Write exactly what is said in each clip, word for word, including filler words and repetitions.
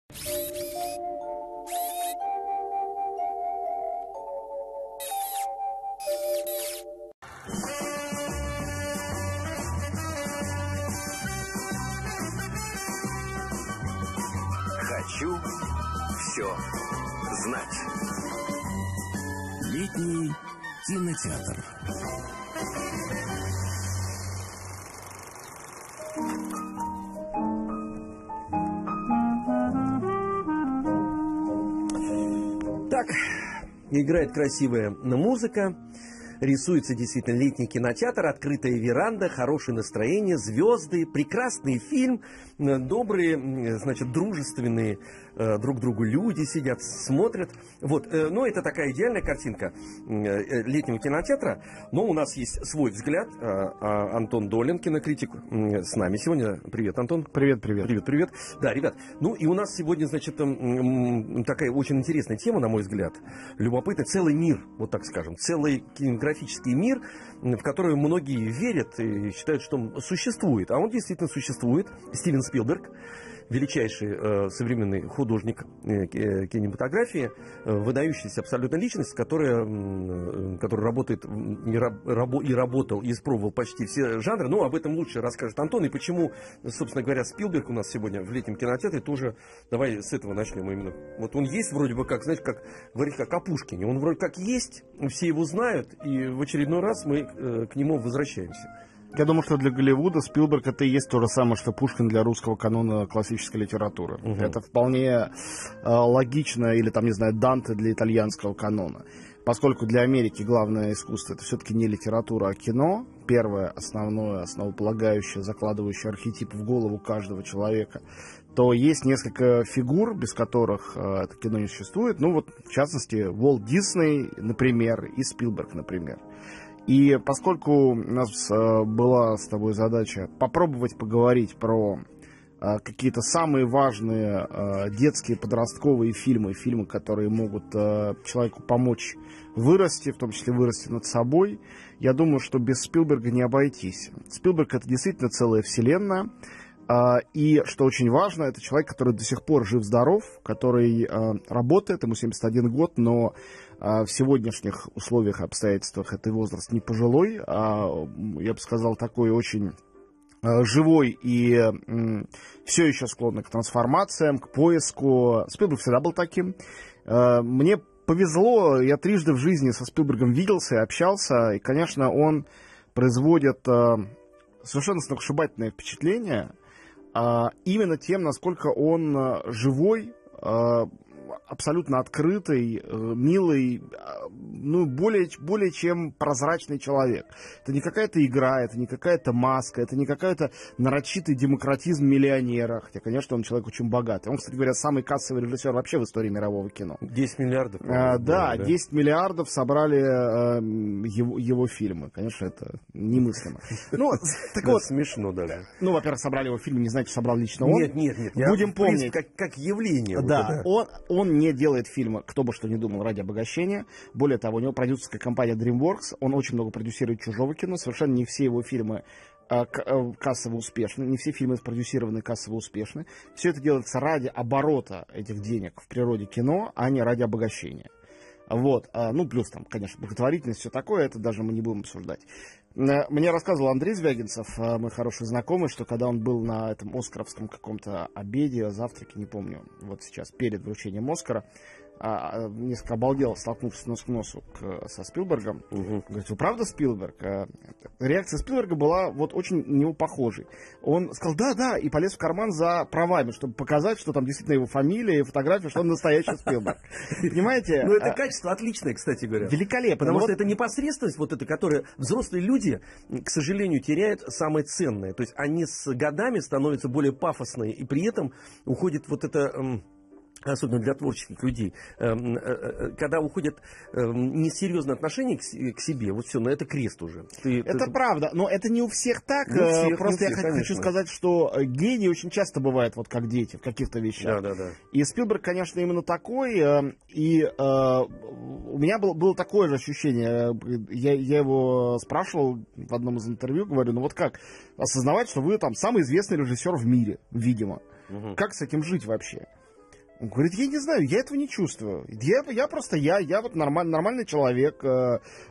Хочу все знать. Летний кинотеатр. Так, играет красивая музыка, рисуется действительно летний кинотеатр, открытая веранда, хорошее настроение, звезды, прекрасный фильм, добрые, значит, дружественные друг другу люди сидят, смотрят. Вот, ну, это такая идеальная картинка летнего кинотеатра, но у нас есть свой взгляд. Антон Долин, кинокритик, с нами сегодня. Привет, Антон. Привет, привет. Привет, привет. Да, ребят, ну и у нас сегодня, значит, такая очень интересная тема, на мой взгляд. Любопытный целый мир, вот так скажем, целый кинематографический мир, в который многие верят и считают, что он существует. А он действительно существует. Стивен Спилберг, величайший э, современный художник э, кинематографии, э, выдающаяся абсолютно личность, которая, э, которая работает и, рабо, и работал, и испробовал почти все жанры. Но об этом лучше расскажет Антон. И почему, собственно говоря, Спилберг у нас сегодня в летнем кинотеатре тоже. Давай с этого начнем именно. Вот он есть вроде бы как, знаете, как говорить, как о Пушкине. Он вроде как есть, все его знают, и в очередной раз мы э, к нему возвращаемся. Я думаю, что для Голливуда Спилберг это и есть то же самое, что Пушкин для русского канона классической литературы. Угу. Это вполне э, логично, или там, не знаю, Данте для итальянского канона. Поскольку для Америки главное искусство это все-таки не литература, а кино, первое, основное, основополагающее, закладывающее архетип в голову каждого человека, то есть несколько фигур, без которых э, это кино не существует. Ну вот, в частности, Уолт Дисней, например, и Спилберг, например. И поскольку у нас э, была с тобой задача попробовать поговорить про э, какие-то самые важные э, детские подростковые фильмы, фильмы, которые могут э, человеку помочь вырасти, в том числе вырасти над собой, я думаю, что без Спилберга не обойтись. Спилберг — это действительно целая вселенная. Uh, и, что очень важно, это человек, который до сих пор жив-здоров, который uh, работает, ему семьдесят один год, но uh, в сегодняшних условиях и обстоятельствах это возраст не пожилой, а, я бы сказал, такой очень uh, живой и uh, все еще склонный к трансформациям, к поиску. Спилберг всегда был таким. Uh, мне повезло, я трижды в жизни со Спилбергом виделся и общался, и, конечно, он производит uh, совершенно сногсшибательное впечатление, Uh, именно тем, насколько он uh, живой, uh, абсолютно открытый, uh, милый, uh, ну, более, более чем прозрачный человек. Это не какая-то игра, это не какая-то маска, это не какой-то нарочитый демократизм миллионера. Хотя, конечно, он человек очень богатый. Он, кстати говоря, самый кассовый режиссер вообще в истории мирового кино. десять миллиардов. Uh, да, да, десять миллиардов собрали uh, его, его фильмы. Конечно, это немыслимо. Ну, так вот. Смешно даже. Ну, во-первых, собрали его фильм, не значит, собрал лично он. Нет, нет, нет. Будем помнить. Как, как явление. Да, вот он, он не делает фильмы, кто бы что ни думал, ради обогащения. Более того, у него продюсерская компания DreamWorks. Он очень много продюсирует чужого кино. Совершенно не все его фильмы э, кассово успешны. Не все фильмы спродюсированы кассово успешны. Все это делается ради оборота этих денег в природе кино, а не ради обогащения. Вот, ну, плюс там, конечно, благотворительность, все такое, это даже мы не будем обсуждать. Мне рассказывал Андрей Звягинцев, мой хороший знакомый, что когда он был на этом оскаровском каком-то обеде, завтраке, не помню, вот сейчас, перед вручением Оскара, несколько обалдел, столкнувшись нос к носу к, со Спилбергом. Угу. Говорит, вы правда Спилберг? Реакция Спилберга была вот очень на него похожей. Он сказал, да, да, и полез в карман за правами, чтобы показать, что там действительно его фамилия и фотография, что он настоящий Спилберг. Понимаете? Ну, это качество отличное, кстати говоря. Великолепно. Потому что это непосредственность, вот эта, которая взрослые люди, к сожалению, теряют самое ценное. То есть они с годами становятся более пафосные, и при этом уходит вот это... особенно для творческих людей, когда уходят несерьезные отношения к себе, вот все, но это крест уже. Ты, это ты... правда, но это не у всех так. Не у всех, Просто не у я всех, хочу конечно. сказать, что гении очень часто бывают вот как дети в каких-то вещах. Да, да, да. И Спилберг, конечно, именно такой. И э, у меня было, было такое же ощущение. Я, я его спрашивал в одном из интервью, говорю, ну вот как осознавать, что вы там самый известный режиссер в мире, видимо. Угу. Как с этим жить вообще? Он говорит, я не знаю, я этого не чувствую. Я, я просто я, я вот нормаль, нормальный человек, э,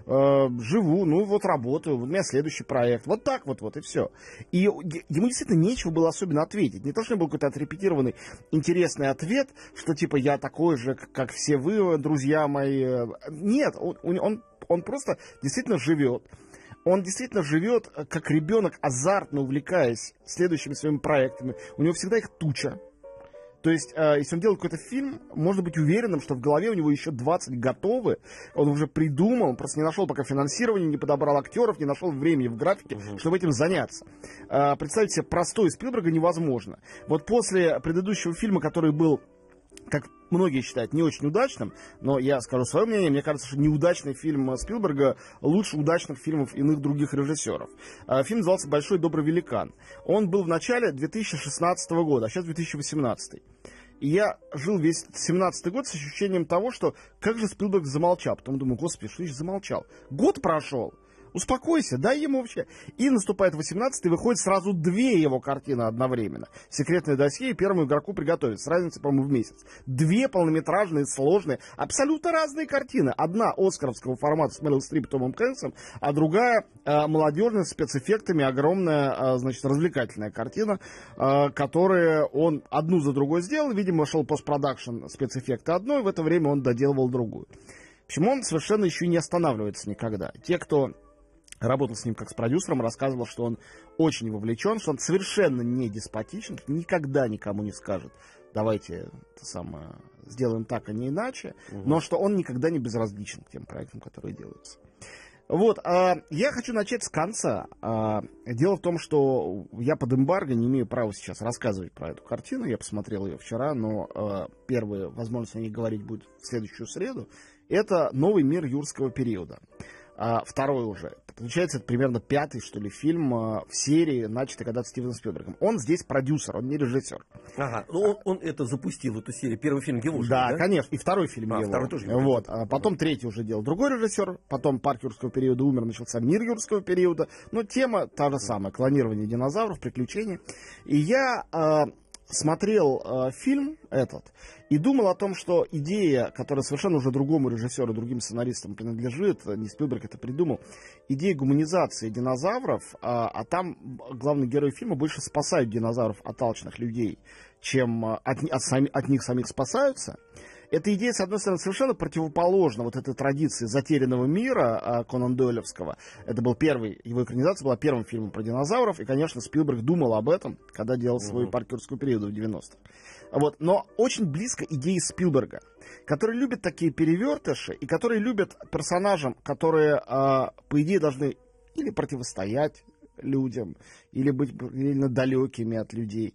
э, живу, ну вот работаю, вот у меня следующий проект. Вот так вот, вот и все. И ему действительно нечего было особенно ответить. Не то, что у него был какой-то отрепетированный интересный ответ, что типа я такой же, как все вы, друзья мои. Нет, он, он, он просто действительно живет. Он действительно живет как ребенок, азартно увлекаясь следующими своими проектами. У него всегда их туча. То есть, э, если он делает какой-то фильм, можно быть уверенным, что в голове у него еще двадцать готовы. Он уже придумал, он просто не нашел пока финансирования, не подобрал актеров, не нашел времени в графике, угу. чтобы этим заняться. Э, представить себе простой Спилберга невозможно. Вот после предыдущего фильма, который был, как многие считают, не очень удачным, но я скажу свое мнение, мне кажется, что неудачный фильм Спилберга лучше удачных фильмов иных других режиссеров. Фильм назывался «Большой добрый великан». Он был в начале две тысячи шестнадцатого года, а сейчас две тысячи восемнадцатый. И я жил весь семнадцатый год с ощущением того, что как же Спилберг замолчал. Потом думаю, господи, что значит замолчал? Год прошел. Успокойся, дай ему вообще. И наступает восемнадцатый, выходит сразу две его картины одновременно. «Секретное досье» и «Первому игроку приготовиться». Разница, по-моему, в месяц. Две полнометражные, сложные, абсолютно разные картины. Одна оскаровского формата с Мэрил Стрип и Томом Хэнксом, а другая э, молодежная, с спецэффектами, огромная, э, значит, развлекательная картина, э, которую он одну за другой сделал. Видимо, шел постпродакшн спецэффекта одной, в это время он доделывал другую. В общем, он совершенно еще и не останавливается никогда. Те, кто работал с ним как с продюсером, рассказывал, что он очень вовлечен, что он совершенно не деспотичен, никогда никому не скажет, давайте это самое, сделаем так, а не иначе, угу. но что он никогда не безразличен к тем проектам, которые делаются. Вот, а, я хочу начать с конца. А, дело в том, что я под эмбарго не имею права сейчас рассказывать про эту картину, я посмотрел ее вчера, но а, первая возможность о ней говорить будет в следующую среду. Это «Новый мир юрского периода». А, второй уже. Получается, это примерно пятый, что ли, фильм а, в серии, начатый когда-то Стивеном Спилбергом. Он здесь продюсер, он не режиссер. Ага, ну он, он это запустил, эту серию. Первый фильм его же, да? Да, конечно. И второй фильм а, его. Второй тоже его. Вот. А потом ага. третий уже делал другой режиссер. Потом «Парк юрского периода» умер, начался «Мир юрского периода». Но тема та же самая. Клонирование динозавров, приключения. И я... А, смотрел э, фильм этот и думал о том, что идея, которая совершенно уже другому режиссеру, другим сценаристам принадлежит, не Спилберг это придумал, идея гуманизации динозавров, а, а там главные герои фильма больше спасают динозавров от алчных людей, чем от, от, сами, от них самих спасаются. Эта идея, с одной стороны, совершенно противоположна вот этой традиции затерянного мира Конан Дойлевского. Это был первый, его экранизация была первым фильмом про динозавров, и, конечно, Спилберг думал об этом, когда делал свой mm-hmm. «Парк юрского периода» в девяностых. Вот. Но очень близко идеи Спилберга, который любит такие перевертыши, и который любит персонажам, которые, по идее, должны или противостоять людям, или быть реально далекими от людей.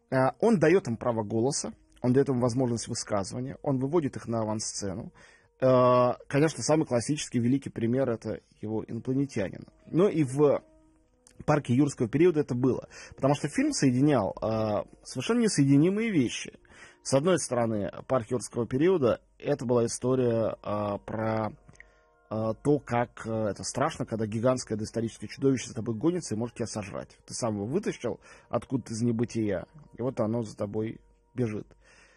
Он дает им право голоса. Он дает им возможность высказывания, он выводит их на авансцену. Конечно, самый классический великий пример — это его «Инопланетянин». Но и в «Парке юрского периода» это было. Потому что фильм соединял совершенно несоединимые вещи. С одной стороны, «Парк юрского периода» — это была история про то, как это страшно, когда гигантское доисторическое чудовище за тобой гонится и может тебя сожрать. Ты сам его вытащил откуда-то из небытия, и вот оно за тобой бежит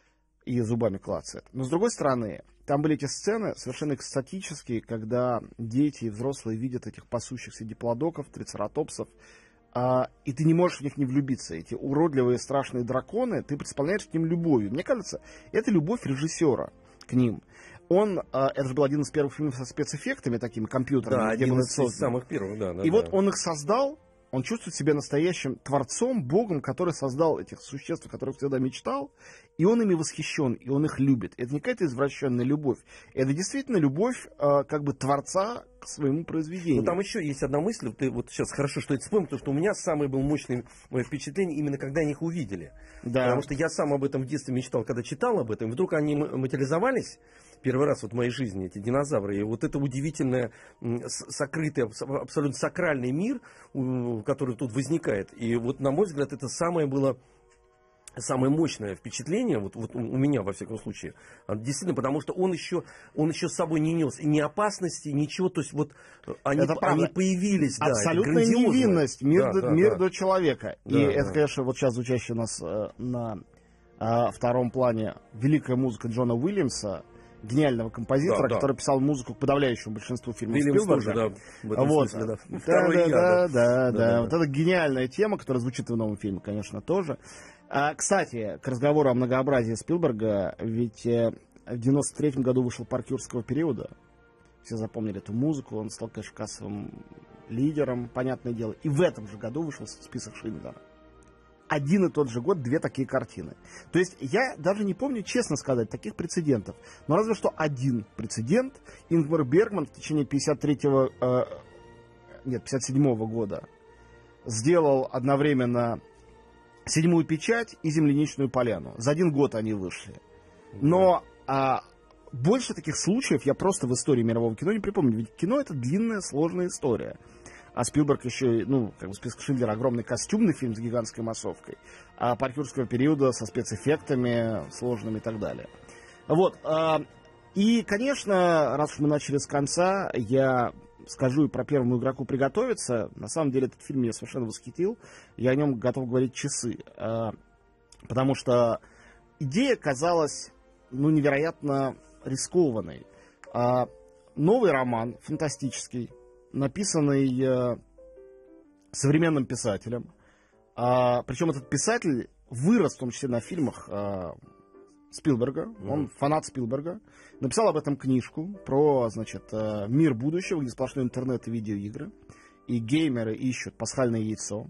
и зубами клацает. Но с другой стороны, там были эти сцены совершенно экстатические, когда дети и взрослые видят этих пасущихся диплодоков, трицератопсов, а, и ты не можешь в них не влюбиться. Эти уродливые страшные драконы, ты представляешь к ним любовью. Мне кажется, это любовь режиссера к ним. Он, а, это же был один из первых фильмов со спецэффектами такими компьютерными. Да, один из самых первых, да. да и да. вот он их создал. Он чувствует себя настоящим творцом, богом, который создал этих существ, о которых всегда мечтал, и он ими восхищен, и он их любит. Это не какая-то извращенная любовь, это действительно любовь э, как бы творца к своему произведению. Но там еще есть одна мысль, ты вот сейчас хорошо, что это вспомнил, потому что у меня самое было мощное впечатление именно когда они их увидели. Да. Потому что я сам об этом в детстве мечтал, когда читал об этом, и вдруг они материализовались. Первый раз вот в моей жизни эти динозавры. И вот это удивительное, сокрытый, абсолютно сакральный мир, который тут возникает. И вот, на мой взгляд, это самое было... самое мощное впечатление, вот, вот у меня, во всяком случае, действительно, потому что он еще, он еще с собой не нес ни опасности, ничего, то есть вот они, они появились. Абсолютная да, невинность, мир, да, до, да, мир да. до человека. Да, и да. это, конечно, вот сейчас звучащий у нас э, на А, в втором плане великая музыка Джона Уильямса, гениального композитора, Да, да. который писал музыку к подавляющему большинству фильмов Вильямс Спилберга. тоже, да, в этом Вот. смысле, да. Да, Второй да, я, да, да, да, Да-да-да. Вот это гениальная тема, которая звучит в новом фильме, конечно, тоже. А, кстати, к разговору о многообразии Спилберга, ведь э, в девяносто третьем году вышел «Парк юрского периода». Все запомнили эту музыку, он стал, конечно, кассовым лидером, понятное дело. И в этом же году вышел список Шиндлера. Один и тот же год две такие картины. То есть я даже не помню, честно сказать, таких прецедентов. Но разве что один прецедент. Ингмар Бергман в течение пятьдесят третьего, э, нет, пятьдесят седьмого года сделал одновременно «Седьмую печать» и «Земляничную поляну». За один год они вышли. Но а, больше таких случаев я просто в истории мирового кино не припомню. Ведь кино — это длинная, сложная история. А Спилберг еще, ну, как бы список Шиндлера, огромный костюмный фильм с гигантской массовкой. А «Парк юрского периода» со спецэффектами сложными и так далее. Вот. А, и, конечно, раз уж мы начали с конца, я скажу и про «Первому игроку приготовиться». На самом деле этот фильм меня совершенно восхитил. Я о нем готов говорить часы. А, потому что идея казалась, ну, невероятно рискованной. А, новый роман, фантастический, написанный э, современным писателем. А, причем этот писатель вырос, в том числе, на фильмах э, Спилберга. Mm-hmm. Он фанат Спилберга. Написал об этом книжку про, значит, э, мир будущего, где сплошной интернет и видеоигры. И геймеры ищут пасхальное яйцо.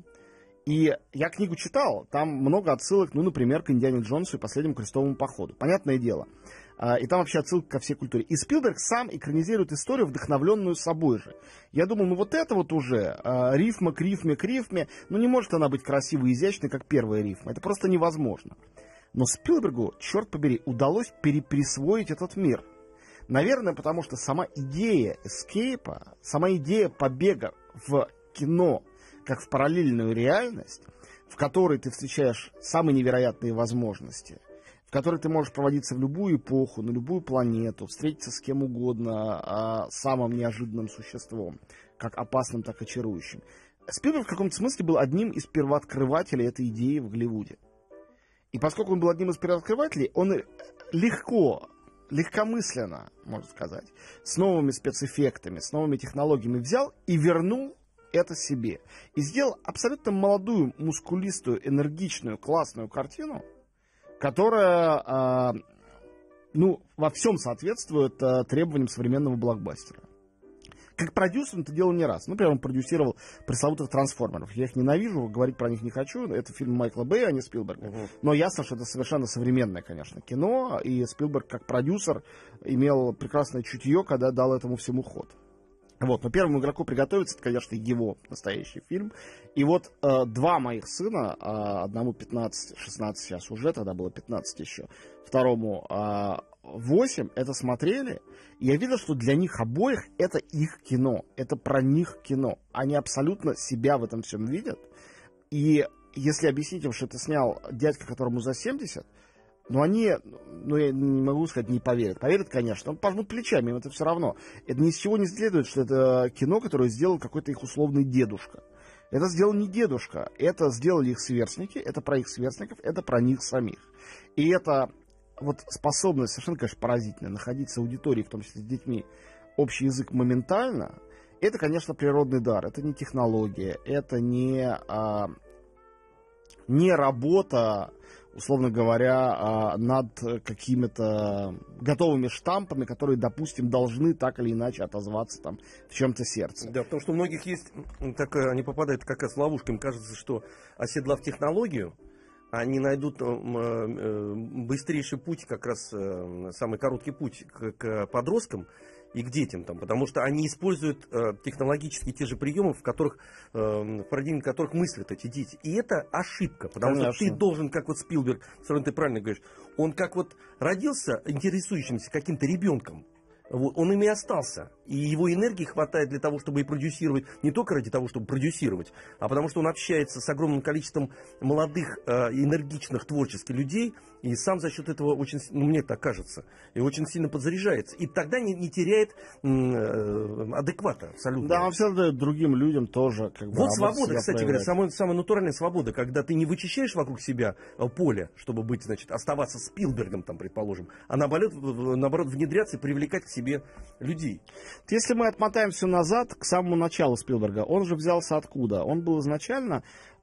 И я книгу читал. Там много отсылок, ну, например, к «Индиане Джонсу» и «Последнему крестовому походу». Понятное дело. И там вообще отсылка ко всей культуре. И Спилберг сам экранизирует историю, вдохновленную собой же. Я думал, ну вот это вот уже э, рифма к рифме к рифме, ну не может она быть красивой и изящной, как первая рифма. Это просто невозможно. Но Спилбергу, черт побери, удалось переприсвоить этот мир. Наверное, потому что сама идея эскейпа, сама идея побега в кино, как в параллельную реальность, в которой ты встречаешь самые невероятные возможности, в которой ты можешь проводиться в любую эпоху, на любую планету, встретиться с кем угодно, а, самым неожиданным существом, как опасным, так и чарующим. Спилберг в каком-то смысле был одним из первооткрывателей этой идеи в Голливуде. И поскольку он был одним из первооткрывателей, он легко, легкомысленно, можно сказать, с новыми спецэффектами, с новыми технологиями взял и вернул это себе. И сделал абсолютно молодую, мускулистую, энергичную, классную картину, которая, э, ну, во всем соответствует э, требованиям современного блокбастера. Как продюсер он это делал не раз. Например, он продюсировал пресловутых «Трансформеров». Я их ненавижу, говорить про них не хочу. Это фильм Майкла Бэя, а не Спилберга. Uh-huh. Но ясно, что это совершенно современное, конечно, кино. И Спилберг, как продюсер, имел прекрасное чутье, когда дал этому всему ход. Вот, но «Первому игроку приготовиться» — это, конечно, его настоящий фильм. И вот э, два моих сына, э, одному пятнадцать шестнадцать сейчас уже, тогда было пятнадцать еще, второму э, восемь, это смотрели. И я видел, что для них обоих это их кино, это про них кино. Они абсолютно себя в этом всем видят. И если объяснить им, что это снял дядька, которому за семьдесят, но они, ну, я не могу сказать, не поверят. Поверят, конечно, но пожмут плечами, им это все равно. Это ни с чего не следует, что это кино, которое сделал какой-то их условный дедушка. Это сделал не дедушка, это сделали их сверстники, это про их сверстников, это про них самих. И это вот способность, совершенно, конечно, поразительная, находить с аудиторией, в том числе с детьми, общий язык моментально, это, конечно, природный дар, это не технология, это не, а, не работа, условно говоря, над какими-то готовыми штампами, которые, допустим, должны так или иначе отозваться там в чем-то сердце. Да, потому что у многих есть, так, они попадают как раз в ловушку, им кажется, что оседлав технологию, они найдут быстрейший путь, как раз самый короткий путь к, к подросткам и к детям, там, потому что они используют э, технологически те же приемы, в которых, э, в парадигме которых мыслят эти дети. И это ошибка, потому Конечно. что ты должен, как вот Спилберг, все равно ты правильно говоришь, он как вот родился интересующимся каким-то ребенком, Вот, он ими остался. И его энергии хватает для того, чтобы и продюсировать, не только ради того, чтобы продюсировать, а потому что он общается с огромным количеством молодых, э, энергичных, творческих людей, и сам за счет этого очень, ну, мне так кажется, и очень сильно подзаряжается. И тогда не, не теряет э, адеквата абсолютно. Да, он все дает другим людям тоже. Как бы, вот свобода, кстати говоря, самая, самая натуральная свобода, когда ты не вычищаешь вокруг себя поле, чтобы быть, значит, оставаться Спилбергом, там, предположим, а наоборот, наоборот внедряться и привлекать к себе людей. Если мы отмотаем все назад, к самому началу Спилберга, он же взялся откуда? Он был изначально,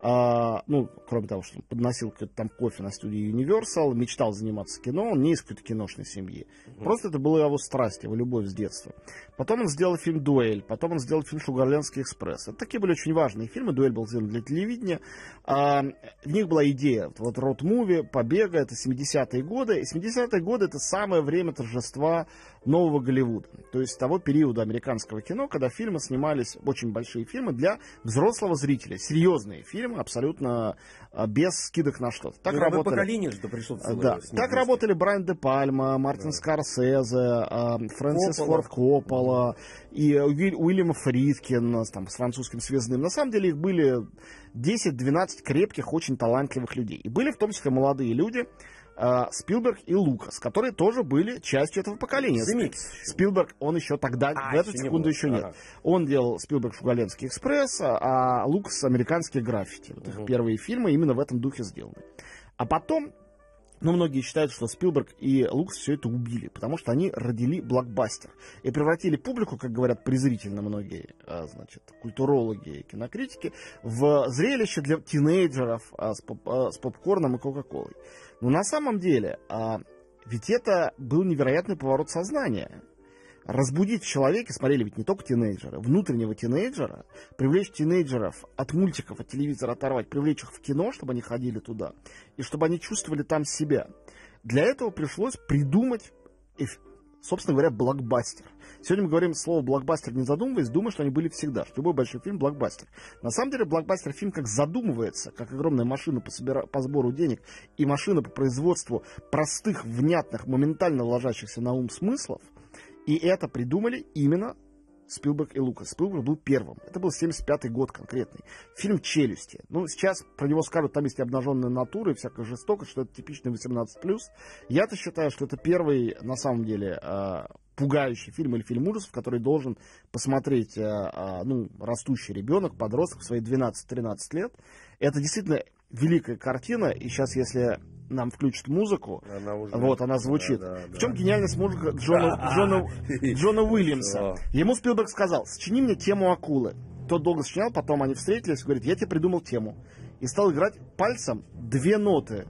э, ну, кроме того, что он подносил какой-то там кофе на студии Universal, мечтал заниматься кино, он не из какой-то киношной семьи. Mm-hmm. Просто это была его страсть, его любовь с детства. Потом он сделал фильм «Дуэль», потом он сделал фильм «Шугарлендский экспресс». Это такие были очень важные фильмы. «Дуэль» был сделан для телевидения. А, в них была идея, вот роуд-муви, побега, это семидесятые годы. И семидесятые годы это самое время торжества нового Голливуда. То есть того периода американского кино, когда фильмы снимались, очень большие фильмы для взрослого зрителя. Серьезные фильмы, абсолютно без скидок на что-то. Так ну, работали. Поколение же пришло. Да. Так работали Брайан де Пальма, Мартин да. Скорсезе, Фрэнсис Форд Коппола и Уильям Фридкин там, с французским связным. На самом деле их были десять-двенадцать крепких, очень талантливых людей. И были в том числе молодые люди, Спилберг и Лукас, которые тоже были частью этого поколения. Земекис. Спилберг, он еще тогда, а, в эту еще секунду не еще нет. Ага. Он делал Спилберг «Шугарлендский экспресс», а Лукас «Американские граффити». Вот их угу. первые фильмы именно в этом духе сделаны. А потом, ну, многие считают, что Спилберг и Лукас все это убили, потому что они родили блокбастер и превратили публику, как говорят презрительно многие, значит, культурологи и кинокритики, в зрелище для тинейджеров с, поп- с попкорном и кока-колой. Но на самом деле, ведь это был невероятный поворот сознания. Разбудить в человеке, смотрели ведь не только тинейджеры, внутреннего тинейджера, привлечь тинейджеров от мультиков, от телевизора оторвать, привлечь их в кино, чтобы они ходили туда, и чтобы они чувствовали там себя. Для этого пришлось придумать, собственно говоря, блокбастер. Сегодня мы говорим слово блокбастер, не задумываясь, думая, что они были всегда, что любой большой фильм блокбастер. На самом деле блокбастер фильм как задумывается, как огромная машина по, собира... по сбору денег и машина по производству простых, внятных, моментально ложащихся на ум смыслов. И это придумали именно Спилберг и Лукас. Спилберг был первым. Это был семьдесят пятый год конкретный. Фильм «Челюсти». Ну, сейчас про него скажут, там есть и обнаженная натура, и всякая жестокость, что это типичный восемнадцать плюс. Я-то считаю, что это первый, на самом деле, пугающий фильм или фильм ужасов, который должен посмотреть ну, растущий ребенок, подросток в свои двенадцать-тринадцать лет. Это действительно великая картина, и сейчас, если нам включат музыку, она уже, вот, она звучит. Да, да, в чем да. гениальность музыка Джона, Джона, Джона Уильямса? Ему Спилберг сказал: сочини мне тему акулы. Тот долго сочинял, потом они встретились и говорит: я тебе придумал тему. И стал играть пальцем две ноты.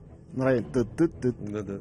Да, да.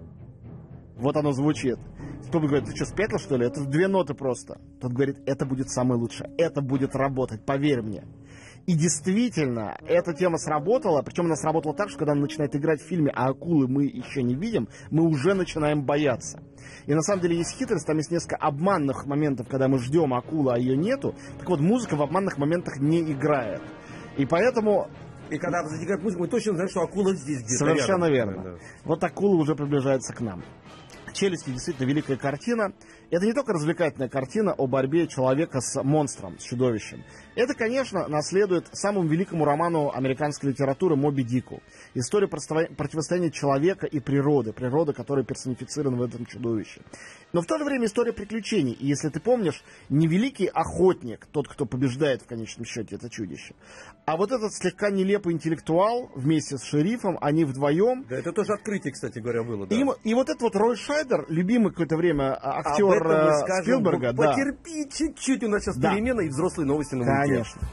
Вот оно звучит. Спилберг говорит: ты что, спятил, что ли? Это две ноты просто. Тот говорит: это будет самое лучшее. Это будет работать, поверь мне. И действительно, эта тема сработала, причем она сработала так, что когда она начинает играть в фильме, а акулы мы еще не видим, мы уже начинаем бояться. И на самом деле есть хитрость, там есть несколько обманных моментов, когда мы ждем акулы, а ее нету. Так вот, музыка в обманных моментах не играет. И поэтому... И когда затекает музыка, мы точно знаем, что акула здесь где-то. Совершенно рядом. верно. Да, да. Вот акула уже приближается к нам. «Челюсти» действительно великая картина. Это не только развлекательная картина о борьбе человека с монстром, с чудовищем. Это, конечно, наследует самому великому роману американской литературы «Моби Дику». История противостояния человека и природы, природы, которая персонифицирована в этом чудовище. Но в то же время история приключений. И если ты помнишь, не великий охотник, тот, кто побеждает в конечном счете это чудище, а вот этот слегка нелепый интеллектуал вместе с шерифом, они вдвоем... Да, это тоже открытие, кстати говоря, было. Да. И, и вот этот вот Рой Шайдер, любимый какое-то время актер Спилберга. Да. Потерпи чуть-чуть, у нас сейчас да. перемена и взрослые новости на мульте. Конечно.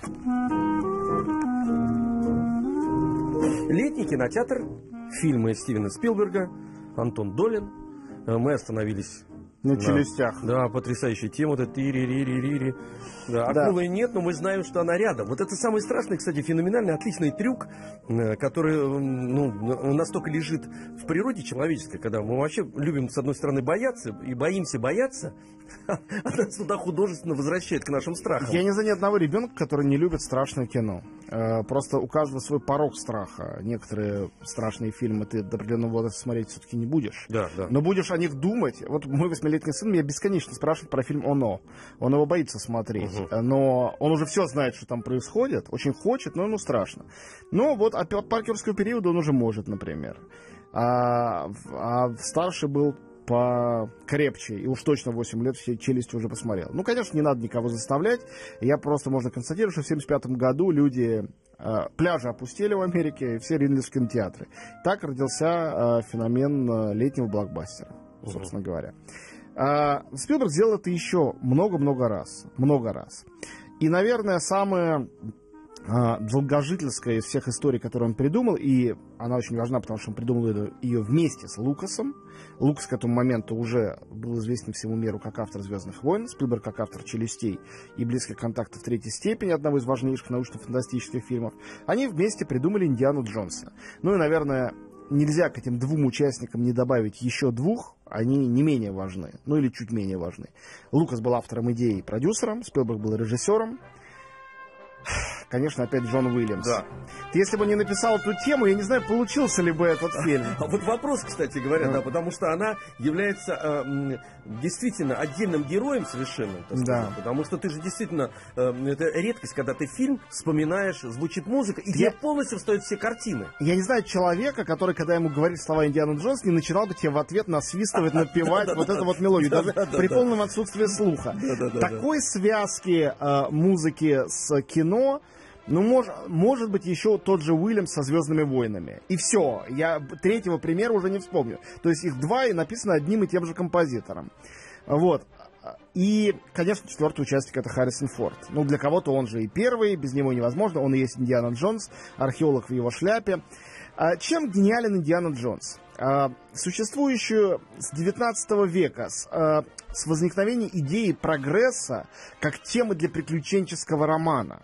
Летний кинотеатр, фильмы Стивена Спилберга, Антон Долин. Мы остановились на челюстях. Да, потрясающая тема. Вот это тири-ри-ри-ри-ри. Да, акулы да. нет, но мы знаем, что она рядом. Вот это самый страшный, кстати, феноменальный, отличный трюк, который ну, настолько лежит в природе человеческой, когда мы вообще любим, с одной стороны, бояться и боимся бояться, а нас туда художественно возвращает к нашим страхам. Я не знаю ни одного ребенка, который не любит страшное кино. Просто у каждого свой порог страха. Некоторые страшные фильмы ты до определенного возраста смотреть все-таки не будешь. Да, да. Но будешь о них думать. Вот мой восьмилетний восьмилетний сын меня бесконечно спрашивает про фильм «Оно». Он его боится смотреть. Угу. Но он уже все знает, что там происходит. Очень хочет, но ему страшно. Но вот от паркерского периода он уже может, например. А, а старший был покрепче, и уж точно восемь лет все «Челюсти» уже посмотрел. Ну, конечно, не надо никого заставлять. Я просто можно констатировать, что в семьдесят пятом году люди... Э, пляжи опустели в Америке, и все ринулись в кинотеатры. Так родился э, феномен э, летнего блокбастера, uh-huh. собственно говоря. Э, Спилберг сделал это еще много-много раз. Много раз. И, наверное, самое... долгожительская из всех историй, которые он придумал, и она очень важна, потому что он придумал ее вместе с Лукасом. Лукас к этому моменту уже был известен всему миру как автор «Звездных войн», Спилберг как автор «Челюстей» и «Близких контактов третьей степени», одного из важнейших научно-фантастических фильмов. Они вместе придумали «Индиану Джонса». Ну и, наверное, нельзя к этим двум участникам не добавить еще двух, они не менее важны, ну или чуть менее важны. Лукас был автором идеи и продюсером, Спилберг был режиссером. Конечно, опять Джон Уильямс. Да. Если бы не написал эту тему, я не знаю, получился ли бы этот фильм. А вот вопрос, кстати говоря, да, потому что она является э, действительно отдельным героем совершенно. Так сказать, да. Потому что ты же действительно, э, это редкость, когда ты фильм вспоминаешь, звучит музыка, и тебе полностью встают все картины. Я не знаю человека, который, когда ему говорит слова «Индиана Джонс», не начинал бы тебе в ответ насвистывать, напевать вот эту вот мелодию, даже при полном отсутствии слуха. Такой связки музыки с кино, ну, мож, может быть, еще тот же Уильямс со «Звездными войнами». И все. Я третьего примера уже не вспомню. То есть их два и написано одним и тем же композитором. Вот. И, конечно, четвертый участник — это Харрисон Форд. Ну, для кого-то он же и первый, без него невозможно. Он и есть Индиана Джонс, археолог в его шляпе. Чем гениален Индиана Джонс? Существующую с девятнадцатого века, с, с возникновением идеи прогресса как темы для приключенческого романа.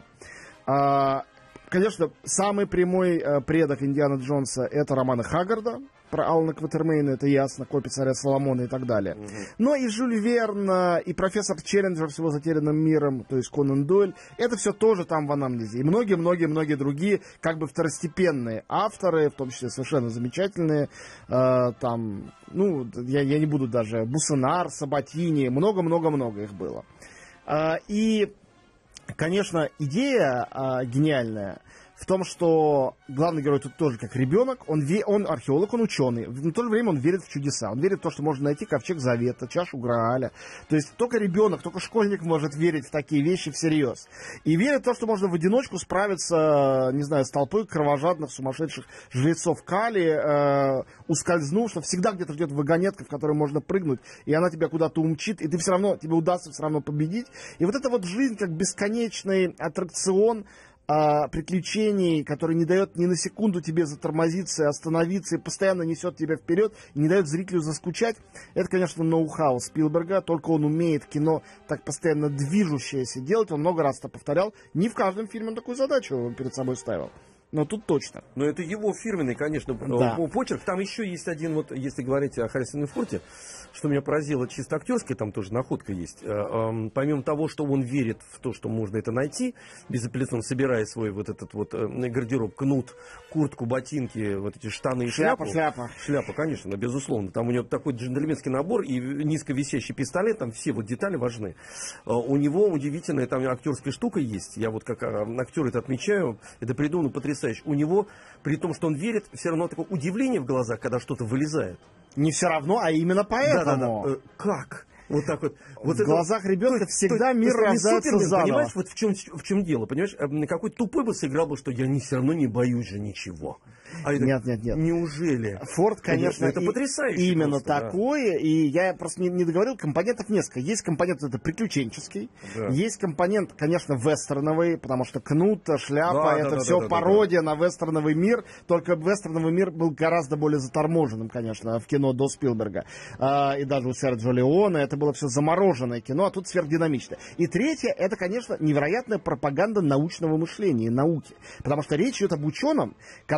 Конечно, самый прямой предок Индиана Джонса — это романы Хаггарда про Алана Кватермейна, это ясно, «Копия царя Соломона» и так далее. Угу. Но и Жюль Верн, и профессор Челленджер с его «Затерянным миром», то есть Конан Дойль, это все тоже там в анамнезе. И многие-многие-многие другие, как бы второстепенные авторы, в том числе совершенно замечательные, э, там, ну, я, я не буду даже, Буссенар, Сабатини, много-много-много их было. Э, и, конечно, идея э, гениальная в том, что главный герой тут тоже как ребенок, он, ве, он археолог, он ученый, в то же время он верит в чудеса, он верит в то, что можно найти ковчег Завета, чашу Грааля. То есть только ребенок, только школьник может верить в такие вещи всерьез. И верит в то, что можно в одиночку справиться, не знаю, с толпой кровожадных, сумасшедших жрецов Кали, э, ускользнув, что всегда где-то ждет вагонетка, в которой можно прыгнуть, и она тебя куда-то умчит, и ты все равно, тебе удастся все равно победить. И вот эта вот жизнь как бесконечный аттракцион, А, приключений, который не дает ни на секунду тебе затормозиться, остановиться и постоянно несет тебя вперед, и не дает зрителю заскучать. Это, конечно, ноу-хау Спилберга, только он умеет кино так постоянно движущееся делать. Он много раз это повторял. Не в каждом фильме он такую задачу перед собой ставил. Но тут точно. Но это его фирменный, конечно, да. почерк. Там еще есть один, вот, если говорить о Харрисоне Форде, что меня поразило, чисто актерская, там тоже находка есть. Помимо того, что он верит в то, что можно это найти, безапелляционно собирая свой вот этот вот гардероб, кнут, куртку, ботинки, вот эти штаны и шляпа. шляпу. Шляпа, шляпа, конечно, безусловно. Там у него такой джентльменский набор и низковисящий пистолет, там все вот детали важны. У него удивительная там актерская штука есть. Я вот как актер это отмечаю, это придумано потрясающе. У него, при том, что он верит, все равно такое удивление в глазах, когда что-то вылезает. Не все равно, а именно поэтому. Да, да, да. Как? Вот так вот. вот в это, глазах ребенка то, всегда то, мир то, рождается Супермен, заново. Понимаешь, вот в чем, в чем дело, понимаешь? Какой тупой бы сыграл бы, что я не, все равно не боюсь же ничего. А это, нет, нет, нет. Неужели? Форд, конечно, это потрясающе. Именно просто, такое. Да. И я просто не, не договорил, компонентов несколько. Есть компонент это приключенческий. Да. Есть компонент, конечно, вестерновый, потому что кнут, шляпа, да, это да, все да, пародия да, да. на вестерновый мир. Только вестерновый мир был гораздо более заторможенным, конечно, в кино до Спилберга. А, и даже у Серджио Леоне это было все замороженное кино, а тут сверхдинамичное. И третье, это, конечно, невероятная пропаганда научного мышления и науки. Потому что речь идет об ученом, который способен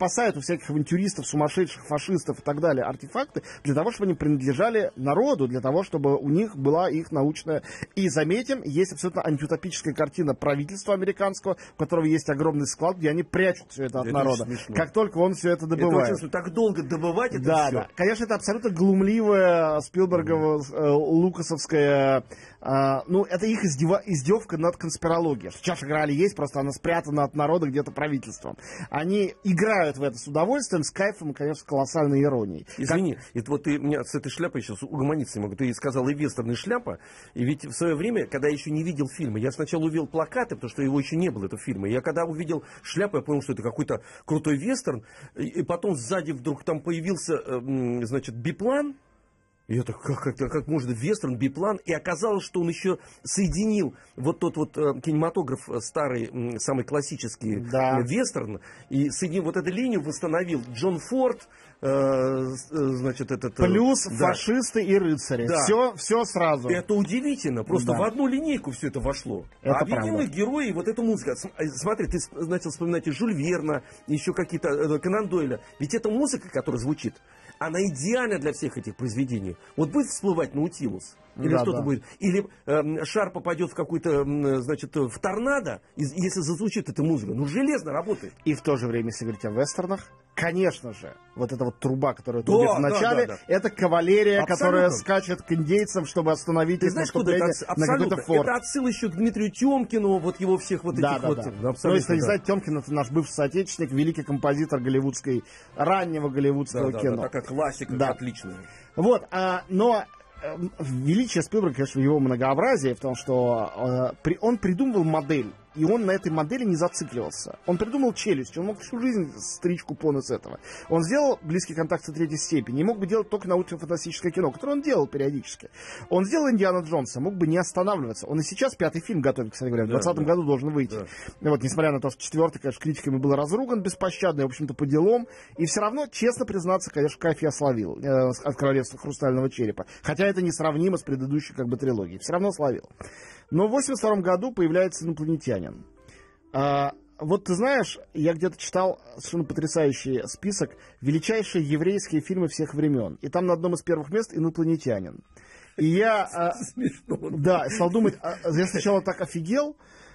спасает у всяких авантюристов, сумасшедших, фашистов и так далее артефакты для того, чтобы они принадлежали народу, для того, чтобы у них была их научная... И заметим, есть абсолютно антиутопическая картина правительства американского, у которого есть огромный склад, где они прячут все это от это народа. Как только он все это добывает. Это очень, так долго добывать это да, все. Да, конечно, это абсолютно глумливая Спилберговая, э, лукасовская... Uh, ну, это их издева- издевка над конспирологией. Чаша Грааля есть, просто она спрятана от народа где-то правительством. Они играют в это с удовольствием, с кайфом и, конечно, с колоссальной иронией. Извини, как... это вот ты меня с этой шляпой сейчас угомониться не могу. Ты сказал и вестерн, и шляпа. И ведь в свое время, когда я еще не видел фильма, я сначала увидел плакаты, потому что его еще не было, этого фильма. Я когда увидел шляпу, я понял, что это какой-то крутой вестерн. И, и потом сзади вдруг там появился, э, значит, биплан. И я так, как, как, как может вестерн, биплан, и оказалось, что он еще соединил вот тот вот э, кинематограф старый, э, самый классический да. э, вестерн, и соединил вот эту линию, восстановил Джон Форд, э, э, значит, этот... Плюс да. фашисты и рыцари. Да. Все, все сразу. Это удивительно, просто да. в одну линейку все это вошло. Это а объединенных правда. героев, вот эта музыка. Смотри, ты начал вспоминать и Жюль Верна, еще какие-то, э, Конан Дойля. Ведь эта музыка, которая звучит, она идеальна для всех этих произведений. Вот будет всплывать Наутилус, или да, что-то да. будет, или э, шар попадет в какой-то, э, значит, в торнадо, и, если зазвучит эта музыка, ну железно работает. И в то же время, если говорить о вестернах, конечно же, вот эта вот труба, которая да, трубит в начале, да, да, да. это кавалерия, Абсолютно. Которая скачет к индейцам, чтобы остановить Ты их знаешь, куда наступление это, на какой-то форт. Это отсыл еще к Дмитрию Тёмкину, вот его всех вот да, этих да, вот... Да. Да, ну, если не да. знаете, Тёмкин — это наш бывший соотечественник, великий композитор голливудской, раннего голливудского да, кино. Да, да, такая классика, да. отличная. Вот, а, но э, величие Спилберга, конечно, в его многообразии, в том, что э, при, он придумывал модель, и он на этой модели не зацикливался. Он придумал «Челюсть», он мог всю жизнь стричь купоны с этого. Он сделал «Близкий контакт со третьей степени», и мог бы делать только научно-фантастическое кино, которое он делал периодически. Он сделал «Индиана Джонса», мог бы не останавливаться. Он и сейчас пятый фильм готовит, кстати говоря, в двадцатом да, году должен выйти. Да. Вот, несмотря на то, что четвертый, конечно, критиками был разруган беспощадно, и, в общем-то, по делам. И все равно, честно признаться, конечно, кайф я словил э, от «Королевства хрустального черепа». Хотя это несравнимо с предыдущей, как бы, трилогией. Все равно словил. Но в восемьдесят втором году появляется «Инопланетянин». А, вот ты знаешь, я где-то читал совершенно потрясающий список величайшие еврейские фильмы всех времен. И там на одном из первых мест «Инопланетянин». И я а, да, стал думать, а, я сначала так офигел,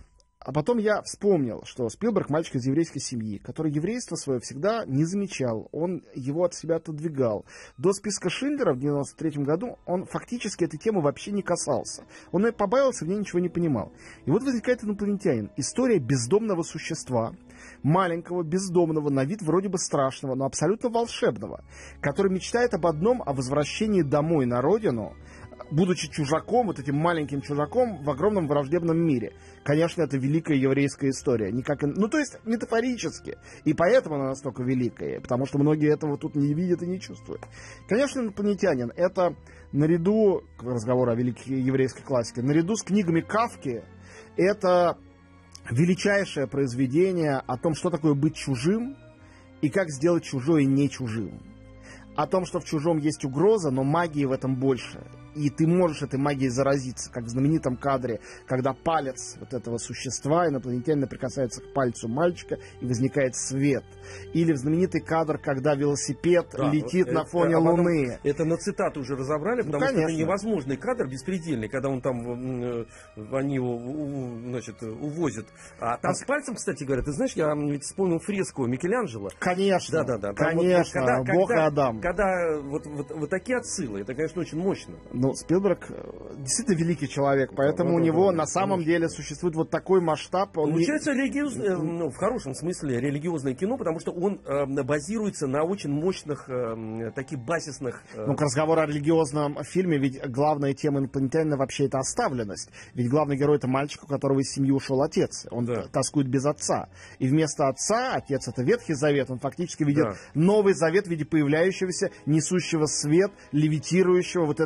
а потом я вспомнил, что Спилберг мальчик из еврейской семьи, который еврейство свое всегда не замечал, он его от себя отодвигал. До списка Шиндлера в девяносто третьем году он фактически этой темы вообще не касался. Он побаивался, в ней ничего не понимал. И вот возникает «Инопланетянин». История бездомного существа, маленького, бездомного, на вид вроде бы страшного, но абсолютно волшебного, который мечтает об одном, о возвращении домой на родину, будучи чужаком, вот этим маленьким чужаком в огромном враждебном мире. Конечно, это великая еврейская история. Никак... Ну, то есть, метафорически. И поэтому она настолько великая, потому что многие этого тут не видят и не чувствуют. Конечно, «Инопланетянин» — это наряду, разговор о великой еврейской классике, наряду с книгами Кафки, это величайшее произведение о том, что такое быть чужим и как сделать чужое не чужим. О том, что в чужом есть угроза, но магии в этом больше. И ты можешь этой магией заразиться, как в знаменитом кадре, когда палец вот этого существа инопланетянина прикасается к пальцу мальчика, и возникает свет. Или в знаменитый кадр, когда велосипед да, летит это, на фоне это, Луны. Это на цитату уже разобрали, потому ну, что это невозможный кадр, беспредельный, когда он там, они его, значит, увозят. А там а... с пальцем, кстати говоря, ты знаешь, я ведь вспомнил фреску Микеланджело. Конечно, да, да, да. Конечно, вот, когда, Бог когда, и Адам. Когда вот, вот, вот такие отсылы, это, конечно, очень мощно. Ну, Спилберг действительно великий человек, поэтому да, у него да, на самом конечно. деле существует вот такой масштаб. Он Получается, не... религиоз... ну, в хорошем смысле религиозное кино, потому что он э, базируется на очень мощных, э, таких базисных... Э... Ну, к разговору о религиозном фильме, ведь главная тема «Инопланетянина» вообще это оставленность. Ведь главный герой — это мальчик, у которого из семьи ушел отец. Он да. тоскует без отца. И вместо отца, отец — это Ветхий Завет, он фактически видит да. Новый Завет в виде появляющегося, несущего свет, левитирующего вот этого да.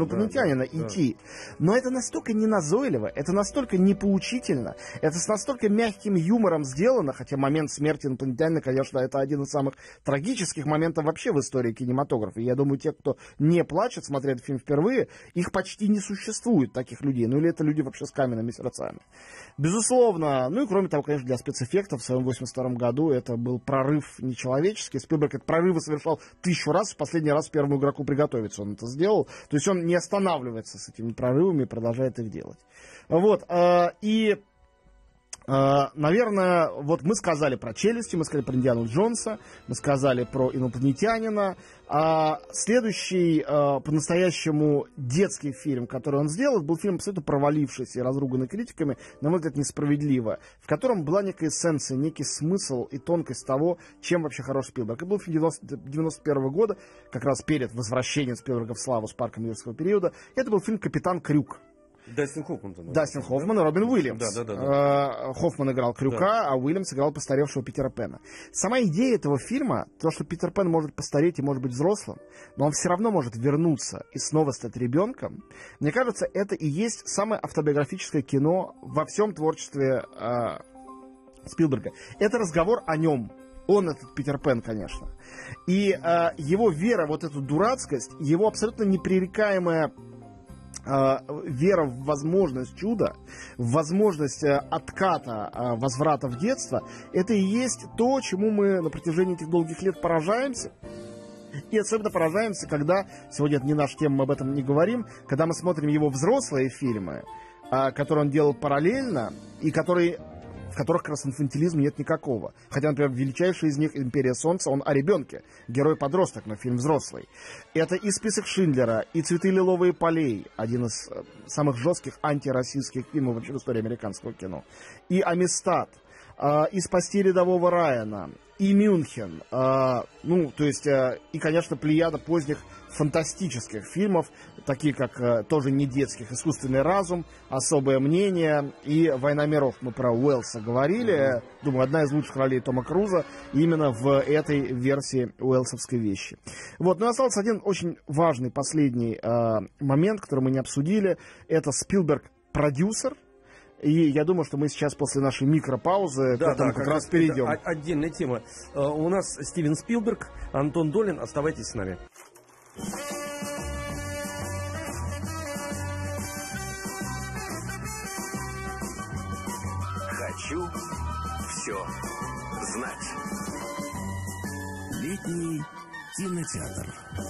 инопланетянина да, да, идти. Но это настолько неназойливо, это настолько непоучительно, это с настолько мягким юмором сделано, хотя момент смерти инопланетянина, конечно, это один из самых трагических моментов вообще в истории кинематографа. И я думаю, те, кто не плачет, смотря этот фильм впервые, их почти не существует, таких людей. Ну или это люди вообще с каменными сердцами. Безусловно, ну и кроме того, конечно, для спецэффектов в своем восемьдесят втором году это был прорыв нечеловеческий. Спилберг этот прорывы совершал тысячу раз, в последний раз первому игроку приготовиться он это сделал. То есть он не останавливается с этими прорывами и продолжает их делать. Вот, и... Uh, наверное, вот мы сказали про «Челюсти», мы сказали про Индиану Джонса, мы сказали про «Инопланетянина». А следующий uh, по-настоящему детский фильм, который он сделал, был фильм абсолютно провалившийся и разруганный критиками, на мой взгляд, несправедливо, в котором была некая эссенция, некий смысл и тонкость того, чем вообще хорош Спилберг. Это был фильм девяносто первого года, как раз перед возвращением Спилберга в славу с парком юрского периода. Это был фильм «Капитан Крюк». Дастин Хоффман. Дастин Хоффман и Робин Уильямс. Да, да, да, да. Хоффман играл Крюка, да. А Уильямс играл постаревшего Питера Пэна. Сама идея этого фильма, то, что Питер Пэн может постареть и может быть взрослым, но он все равно может вернуться и снова стать ребенком, мне кажется, это и есть самое автобиографическое кино во всем творчестве э, Спилберга. Это разговор о нем. Он этот Питер Пэн, конечно. И э, его вера, вот эту дурацкость, его абсолютно непререкаемая вера в возможность чуда, в возможность отката, возврата в детство, это и есть то, чему мы на протяжении этих долгих лет поражаемся. И особенно поражаемся, когда, сегодня это не наша тема, мы об этом не говорим, когда мы смотрим его взрослые фильмы, которые он делал параллельно, и которые... в которых как раз инфантилизма нет никакого. Хотя, например, величайший из них «Империя Солнца», он о ребенке, герой-подросток, но фильм взрослый. Это и «Список Шиндлера», и «Цветы лиловые полей», один из самых жестких антироссийских фильмов вообще в истории американского кино, и «Амистад», и «Спасти рядового Райана», и «Мюнхен», ну, то есть, и, конечно, плеяда поздних фантастических фильмов, такие как тоже не детских «Искусственный разум», «Особое мнение» и «Война миров». Мы про Уэллса говорили. Думаю, одна из лучших ролей Тома Круза именно в этой версии уэллсовской вещи. Вот, но остался один очень важный последний э, момент, который мы не обсудили. Это Спилберг продюсер. И я думаю, что мы сейчас после нашей микропаузы да, к этому да, как, как раз перейдем. Отдельная тема. Uh, у нас Стивен Спилберг, Антон Долин. Оставайтесь с нами. Хочу все знать. Летний кинотеатр.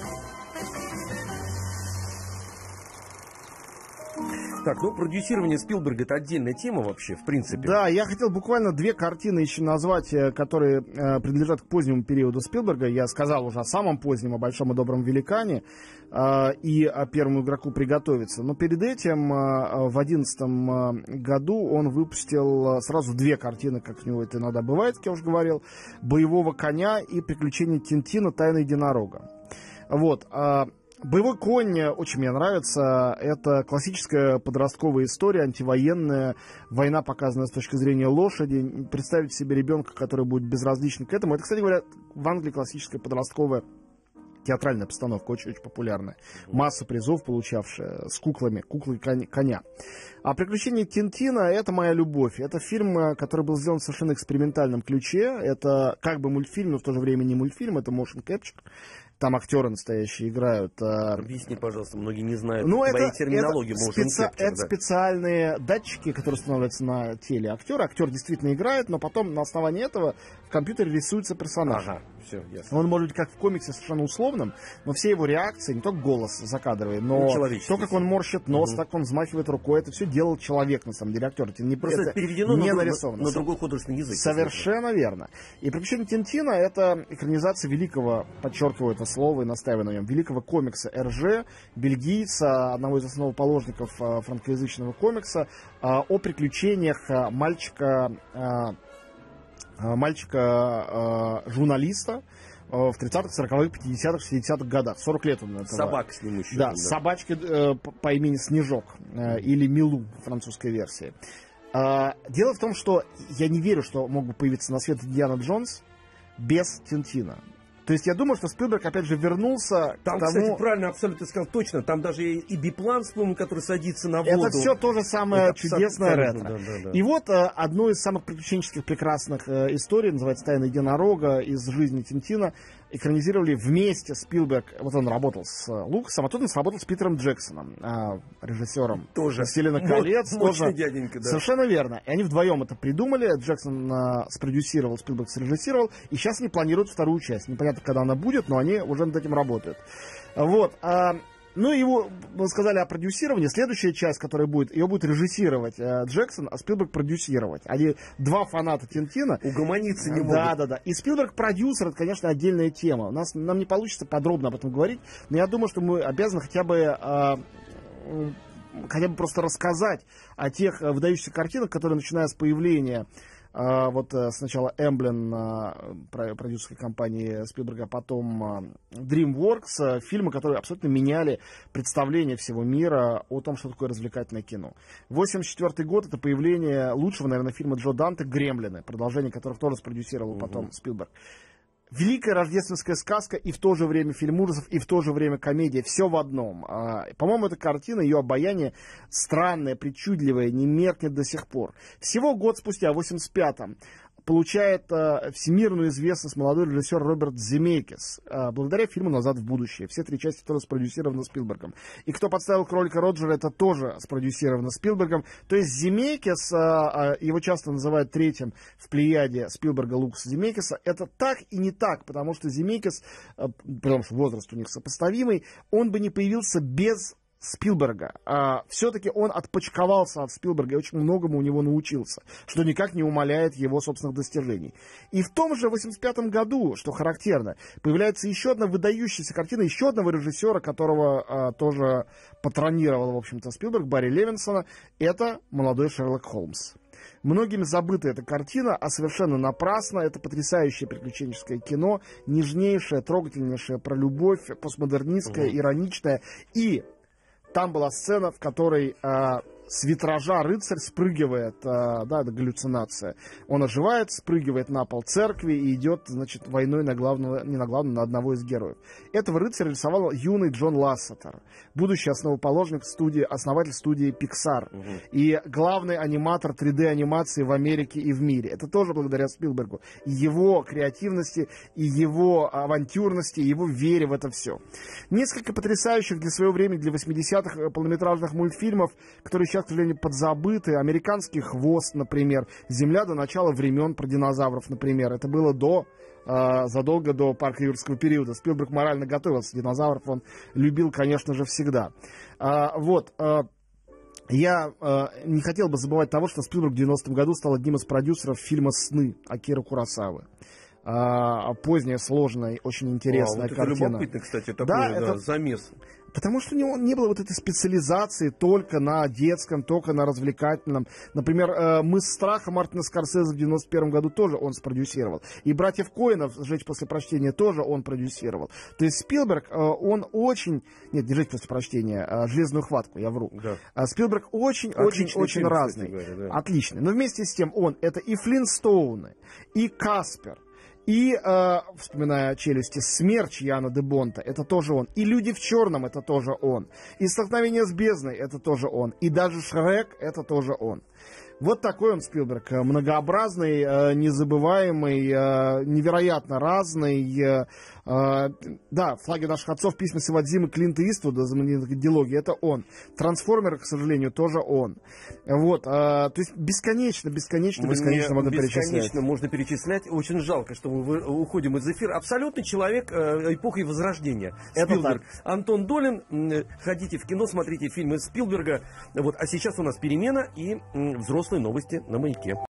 Так, ну, продюсирование Спилберга — это отдельная тема вообще, в принципе. Да, я хотел буквально две картины еще назвать, которые э, принадлежат к позднему периоду Спилберга. Я сказал уже о самом позднем, о «Большом и добром великане» э, и о «Первому игроку приготовиться». Но перед этим, э, в одиннадцатом году, он выпустил сразу две картины, как у него это иногда бывает, как я уже говорил, «Боевого коня» и «Приключения Тинтина. Тайна единорога». Вот. Э, «Боевой конь» очень мне нравится. Это классическая подростковая история, антивоенная. Война, показанная с точки зрения лошади. Представить себе ребенка, который будет безразличен к этому. Это, кстати говоря, в Англии классическая подростковая театральная постановка, очень-очень популярная. Масса призов получавшая с куклами, куклой коня. А «Приключения Тинтина» — это моя любовь. Это фильм, который был сделан в совершенно экспериментальном ключе. Это как бы мультфильм, но в то же время не мультфильм, это motion capture. Там актеры настоящие играют. Объясни, пожалуйста, многие не знают ну, твоей это, терминологии. Это, специ... capture, это да. специальные датчики, которые устанавливаются на теле актера. Актер действительно играет, но потом на основании этого в компьютере рисуется персонаж. Ага, все, ясно. Он может быть как в комиксе совершенно условным, но все его реакции, не только голос закадровый, но то, как он морщит нос, угу. так он взмахивает рукой, это все делал человек, на самом деле, актер. Это не просто переведено не на, нарисовано. На, на другой художественный язык. Совершенно верно. И «Приключения Тинтина» — это экранизация великого, подчеркиваю это слово и настаиваю на нем, великого комикса Эрже, бельгийца, одного из основоположников франкоязычного комикса, о приключениях мальчика, мальчика-журналиста в тридцатых, сороковых, пятидесятых, шестидесятых годах. сорок лет он этого. Собак с ним еще. Да, да. собачки э, по, по имени Снежок э, или Милу в французской версии. Э, дело в том, что я не верю, что мог бы появиться на свет Индиана Джонс без Тинтина. То есть я думаю, что Спилберг опять же вернулся Там, к тому... кстати, правильно, абсолютно сказал, точно. Там даже и, и биплан, вспомнил, который садится на воду. Это все то же самое Это чудесное абсолютно, ретро. да, да, да. И вот э, одну из самых приключенческих прекрасных э, историй, называется «Тайна единорога» из жизни Тинтина, экранизировали вместе Спилберг. Вот он работал с Лукасом, а тут он сработал с Питером Джексоном, э, режиссером Тоже. «Властелина колец». Мощный тоже. дяденька, да. Совершенно верно. И они вдвоем это придумали. Джексон э, спродюсировал, Спилберг срежиссировал. И сейчас они планируют вторую часть. Непонятно, когда она будет, но они уже над этим работают. Вот. А, ну, его, вы сказали о продюсировании. Следующая часть, которая будет, ее будет режиссировать э, Джексон, а Спилберг продюсировать. Они два фаната Тинтина. Угомониться не могут. Да, да, да. И Спилберг продюсер, это, конечно, отдельная тема. У нас, нам не получится подробно об этом говорить, но я думаю, что мы обязаны хотя бы... Э, хотя бы просто рассказать о тех выдающихся картинах, которые, начиная с появления Uh, вот uh, сначала Эмблен, uh, продюсерской компании Спилберга, потом uh, DreamWorks, uh, фильмы, которые абсолютно меняли представление всего мира о том, что такое развлекательное кино. восемьдесят четвёртый год — это появление лучшего, наверное, фильма Джо Данте «Гремлины», продолжение которых тоже спродюсировал uh-huh. потом Спилберг. Великая рождественская сказка, и в то же время фильм ужасов, и в то же время комедия. Все в одном. А, по-моему, эта картина, ее обаяние странное, причудливое, не меркнет до сих пор. Всего год спустя, в восемьдесят пятом, получает а, всемирную известность молодой режиссер Роберт Земекис, а, благодаря фильму «Назад в будущее». Все три части тоже спродюсированы Спилбергом. И «Кто подставил кролика Роджера» — это тоже спродюсировано Спилбергом. То есть Земекис, а, а, его часто называют третьим в плеяде Спилберга, Лукаса, Земекиса. Это так и не так, потому что Земекис, а, потому что возраст у них сопоставимый, он бы не появился без Спилберга. А, все-таки он отпочковался от Спилберга и очень многому у него научился, что никак не умаляет его собственных достижений. И в том же восемьдесят пятом году, что характерно, появляется еще одна выдающаяся картина, еще одного режиссера, которого а, тоже патронировал, в общем-то, Спилберг, Барри Левинсона. Это «Молодой Шерлок Холмс». Многими забыта эта картина, а совершенно напрасно. Это потрясающее приключенческое кино, нежнейшее, трогательнейшее про любовь, постмодернистское, mm-hmm. ироничное. И там была сцена, в которой а, с витража рыцарь спрыгивает, а, да, это галлюцинация. Он оживает, спрыгивает на пол церкви и идет, значит, войной на главного, не на главного, на одного из героев. Этого рыцаря рисовал юный Джон Лассетер, будущий основоположник студии, основатель студии Pixar. Угу. И главный аниматор три дэ-анимации в Америке и в мире. Это тоже благодаря Спилбергу. И его креативности, и его авантюрности, и его вере в это все. Несколько потрясающих для своего времени, для восьмидесятых полнометражных мультфильмов, которые сейчас, к сожалению, подзабыты. «Американский хвост», например. «Земля до начала времен», про динозавров, например. Это было до, э, задолго до парка юрского периода. Спилберг морально готовился. Динозавров он любил, конечно же, всегда. А, вот. А, я э, не хотел бы забывать того, что Спилберг в девяностом году стал одним из продюсеров фильма «Сны» Акиры Куросавы. А, поздняя, сложная, очень интересная а, вот картина. Это любопытно, кстати, такой да, да, это... замес. Потому что у него не было вот этой специализации только на детском, только на развлекательном. Например, э, «Мы с страхом» Мартина Скорсезе в девяносто первом году тоже он спродюсировал. И «Братьев Коэнов» «Жечь после прочтения» тоже он продюсировал. То есть Спилберг, э, он очень... Нет, не «Жечь после прочтения», а «Железную хватку», я вру. Да. А Спилберг очень-очень-очень разный. Говоря, да. Отличный. Но вместе с тем он, это и Флинстоуны, и Каспер, и, э, вспоминая «Челюсти», «Смерч» Яна де Бонта, это тоже он. И «Люди в черном» — это тоже он. И «Столкновение с бездной» — это тоже он. И даже «Шрек» — это тоже он. Вот такой он, Спилберг, многообразный, незабываемый, невероятно разный. Да, «Флаги наших отцов», «Письма Сивадзимы», Клинта Иствуда, знаменитые диалоги, это он. «Трансформеры», к сожалению, тоже он. Вот, то есть бесконечно, бесконечно, бесконечно можно перечислять. Бесконечно можно перечислять. Очень жалко, что мы уходим из эфира. Абсолютный человек эпохи Возрождения. Спилберг. Антон Долин. Ходите в кино, смотрите фильмы Спилберга. Вот, а сейчас у нас перемена и взрослые новости на Маяке.